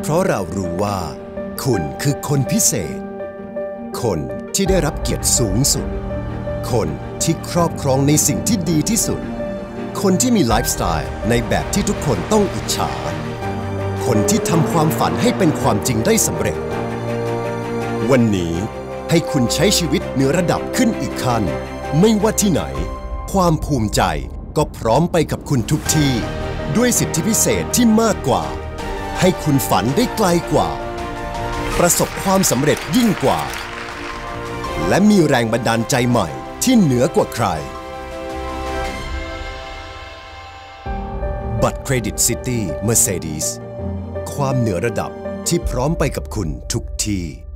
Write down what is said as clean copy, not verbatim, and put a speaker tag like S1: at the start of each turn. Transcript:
S1: เพราะเรารู้ว่าคุณคือคนพิเศษคนที่ได้รับเกียรติสูงสุดคนที่ครอบครองในสิ่งที่ดีที่สุดคนที่มีไลฟ์สไตล์ในแบบที่ทุกคนต้องอิจฉาคนที่ทำความฝันให้เป็นความจริงได้สำเร็จวันนี้ให้คุณใช้ชีวิตเหนือระดับขึ้นอีกขั้นไม่ว่าที่ไหนความภูมิใจก็พร้อมไปกับคุณทุกที่ด้วยสิทธิพิเศษที่มากกว่าให้คุณฝันได้ไกลกว่าประสบความสำเร็จยิ่งกว่าและมีแรงบันดาลใจใหม่ที่เหนือกว่าใครบัตรเครดิตซิตี้ Mercedes ความเหนือระดับที่พร้อมไปกับคุณทุกที่